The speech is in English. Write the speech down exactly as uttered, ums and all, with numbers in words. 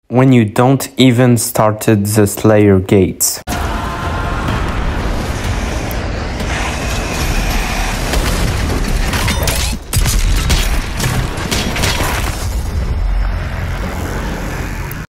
when you don't even started the Slayer gates.